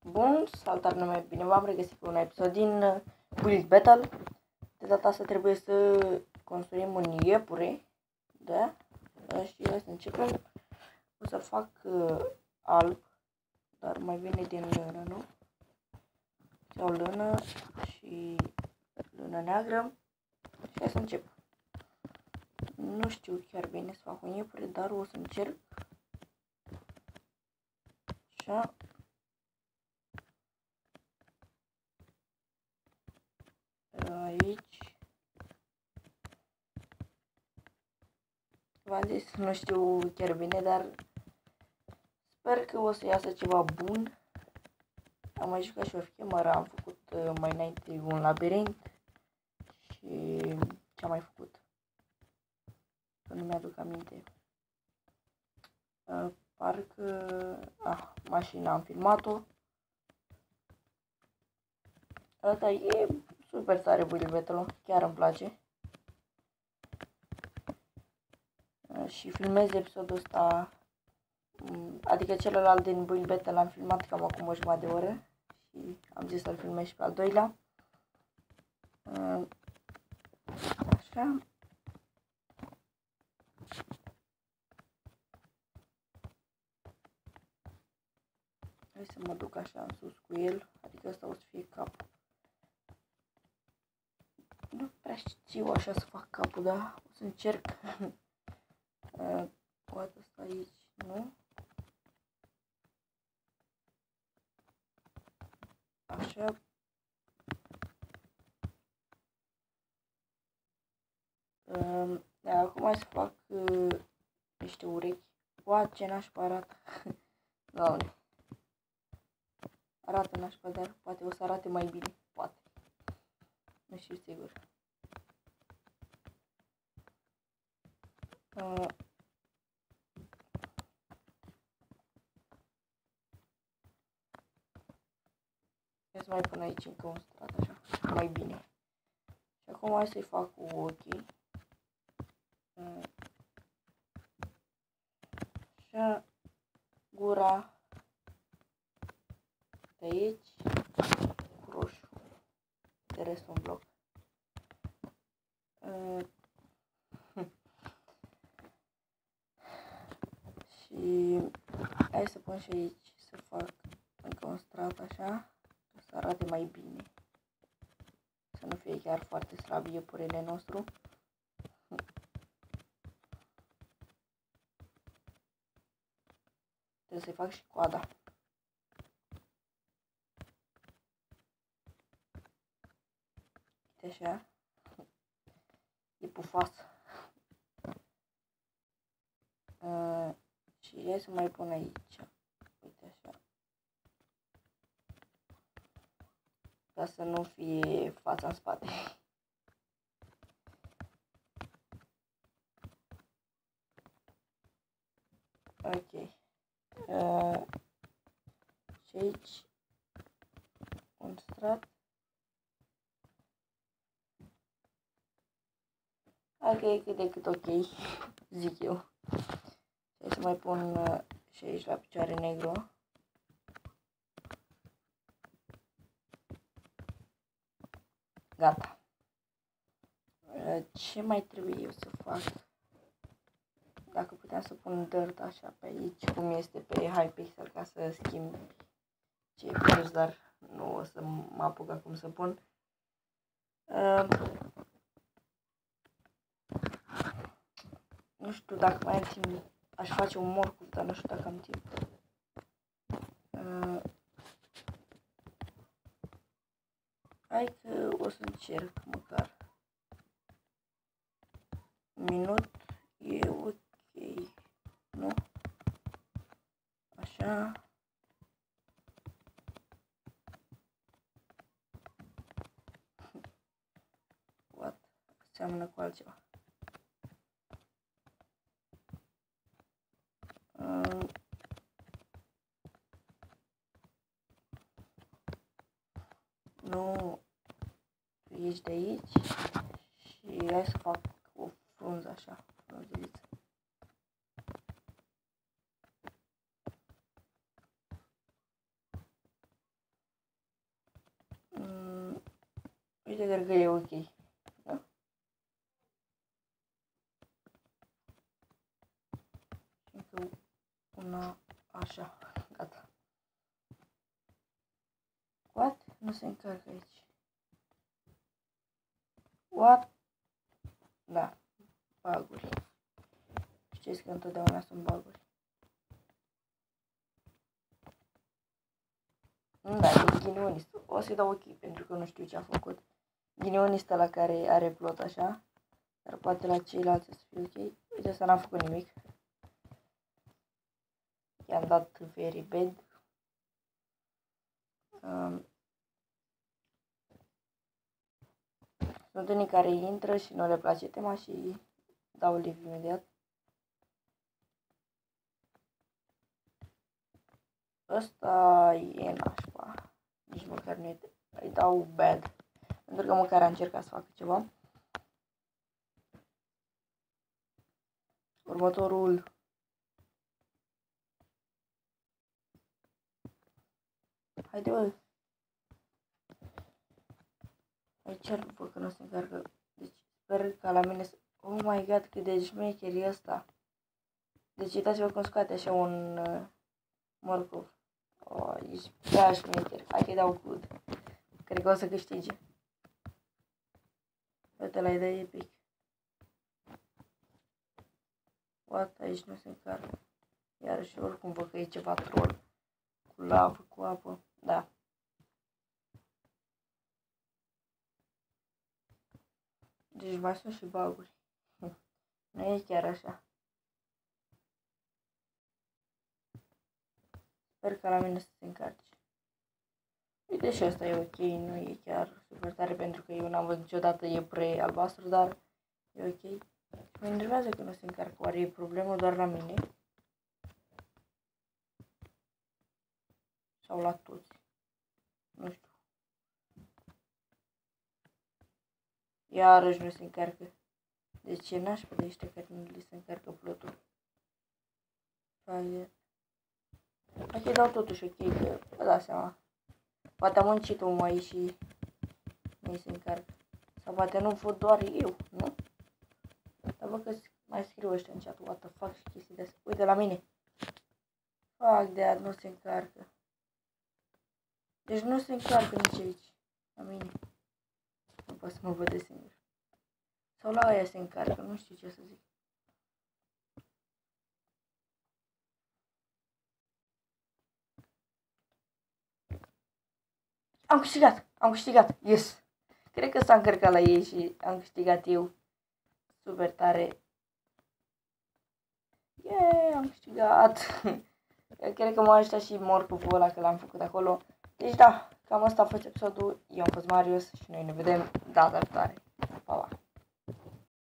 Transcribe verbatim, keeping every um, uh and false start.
Bun, salutare, nume, bine v-am regăsit pe un episod din Build Battle. De data asta trebuie să construim un iepure, da? Și hai să începem. O să fac uh, alb, dar mai bine din lână, nu? Iau lână și lână neagră și hai să încep. Nu știu chiar bine să fac un iepure, dar o să încerc. Așa. Aici v-am zis, nu știu chiar bine, dar sper că o să iasă ceva bun. Am mai jucat și o chemără, am făcut uh, mai înainte un labirint și ce am mai făcut? Că nu mi-aduc aminte. Uh, parcă... Ah, mașina am filmat-o. Asta e super tare Build Battle, chiar îmi place. Uh, și filmez episodul ăsta, um, adică celălalt din Build Battle l-am filmat cam acum o jumătate de oră. Și am zis să-l filmez și pe al doilea. Uh, așa. Hai să mă duc așa în sus cu el, adică ăsta o să fie capul. Nu prea știu așa să fac capul, dar o să încerc. uh, Poate asta aici, nu? Așa. Uh, acum hai să fac uh, niște urechi. Poate ce nașpa arată. Doamne. Arată nașpa, dar poate o să arate mai bine. Poate. Nu știu sigur. Uh, Să mai pun aici încă un strat așa, mai bine. Și acum hai să-i fac cu ochii. Așa, gura de aici, cu roșu, de rest un bloc. Și hai să pun și aici, să fac încă un strat așa, să arate mai bine. Să nu fie chiar foarte slab iepurele nostru. Trebuie să-i fac și coada. Uite așa. E pufas. Uh, și hai să mai pun aici. Uite așa. Ca să nu fie fața în spate. Ok. Uh, și aici un strat. Hai că e cât de cât ok, zic eu. Hai să mai pun uh, și aici la picioare negru. Gata. Uh, ce mai trebuie eu să fac? Dacă puteam să pun dirt așa pe aici, cum este pe Hypixel, ca să schimb ce e plus, dar nu o să mă apuc acum să pun. Uh, nu știu dacă mai am timp, aș face un morcov, dar nu știu dacă am timp. Uh, hai că o să încerc măcar. Un minut e ok, nu? Așa. What? Seamănă cu altceva. Uh, nu, ești de aici și hai să fac o frunză așa, frunzeliță. Uite, cred că e ok. Da? Încă una așa. Gata. What? Nu se încarcă aici. What? Da. Baguri. Știți că întotdeauna sunt baguri. Da, e ghinionist. O să-i dau ok, pentru că nu știu ce a făcut. Ghinionist la care are plot așa. Dar poate la ceilalți să fie ok. Uite, să n-am făcut nimic. I-am dat very bad. Um, sunt unii care intră și nu le place tema și dau live imediat. Ăsta e nașpa. Nici măcar nu e. Îi dau bad. Pentru că măcar a încercat să facă ceva. Următorul. Haide, bă. Aici ar după că nu se încarcă. Deci sper ca la mine să... Oh my god, cât de șmecher e ăsta. Deci uitați-vă cum scoate așa un uh, morcov. Oh, ești prea șmecher. Hai că-i dau good. Cred că o să câștige. Uite, la idee epic. What? Aici nu se încarcă. Iarăși oricum văd că e ceva troll. Cu lavă, cu apă. Da. Deci mai sunt și baguri. Nu e chiar așa. Sper că la mine să se încarce. Uite, și asta e ok, nu e chiar super tare pentru că eu n-am văzut niciodată iepure albastru, dar e ok. Mă enervează că nu se încarcă, oare e problemă doar la mine? Sau la toți? Nu știu. Iarăși nu se încarcă. Deci e nașpa de ăștia care nu li se încarcă plotul. Hai că dau totuși ok, că vă dați seama. Poate am muncit o mai și nu se încarcă. Sau poate nu văd doar eu, nu? Dar văd că mai scriu ăștia în chat, what the fuck și chestii de astea. Uite la mine. Fuck de aia nu se încarcă. Deci nu se încarcă nici aici. La mine. Nu pot să mă văd de singur. Sau la aia se încarcă, nu știu ce să zic. Am câștigat! Am câștigat! Yes! Cred că s-a încărcat la ei și am câștigat eu. Super tare. Yeah, am câștigat! Cred că m-a ajutat și morcovul ăla că l-am făcut acolo. Deci da, cam asta a fost episodul. Eu am fost Marius și noi ne vedem data viitoare.